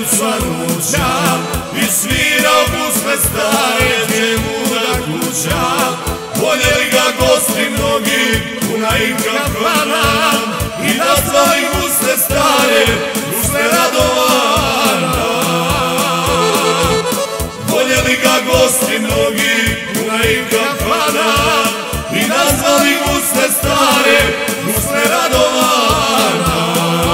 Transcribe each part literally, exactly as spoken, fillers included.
svanuća i svirao Gusle stare, gdje muda kuća. Voljeli ga gosti mnogi, puna im kafana, i nazvali Gusle stare, Gusle Radovana. Voljeli ga gosti mnogi, puna im kafana, i nazvali Gusle stare, Gusle Radovana.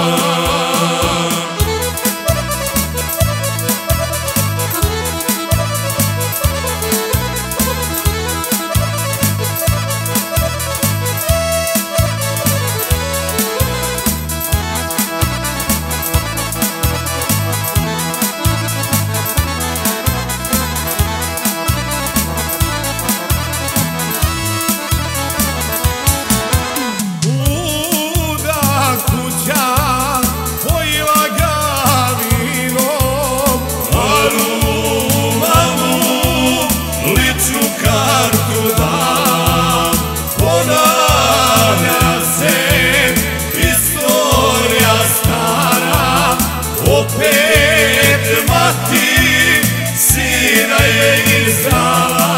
Opet mati sina je izdala,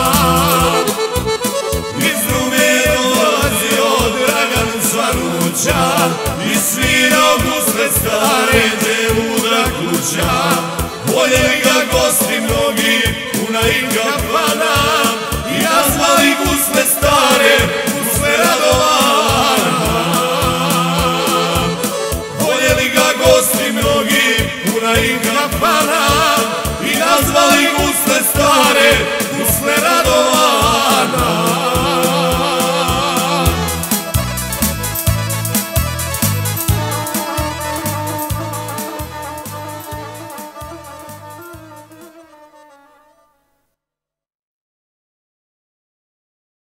iz Rume dolazio Dragan svanuća i svirao Gusle stare, gdje muda kuća. Voljeli ga gosti mnogi, puna im kafana, i nazvali Gusle stare,